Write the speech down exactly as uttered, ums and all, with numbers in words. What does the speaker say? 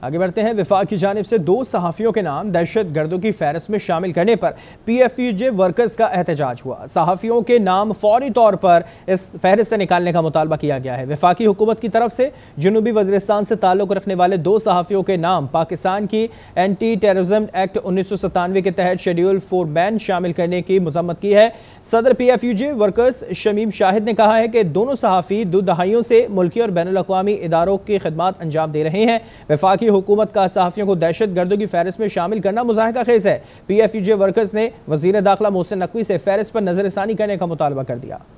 आगे बढ़ते हैं। विफाक की जानिब से दो सहाफ़ियों के नाम दहशत गर्दों की फहरिस्त में शामिल करने पर P F U J workers का एहतजाज हुआ। सहाफ़ियों के नाम फौरी तौर पर इस फहरिस्त से निकालने का मुतालबा किया गया है। विफाकी हुकूमत की तरफ से जनूबी वज़ीरिस्तान से ताल्लुक़ रखने वाले दो सहाफ़ियों के नाम पाकिस्तान की एंटी टेररिज्म एक्ट उन्नीस सौ सतानवे के तहत शेड्यूल फोर बैन शामिल करने की मज़म्मत की है। सदर P F U J workers शमीम शाहिद ने कहा है कि दोनों सहाफ़ी दो दहाइयों से मुल्की और बैनुल अक़वामी इदारों की खिदमत अंजाम दे रहे हैं। विफाकी हुकूमत का सहाफ़ियों को दहशत गर्दों की फहरिस्त में शामिल करना मुज़ाहिका खेज़ है। P F U J workers ने वज़ीर दाखिला मोहसिन नकवी से फहरिस्त पर नज़रसानी करने का मुतालबा कर दिया।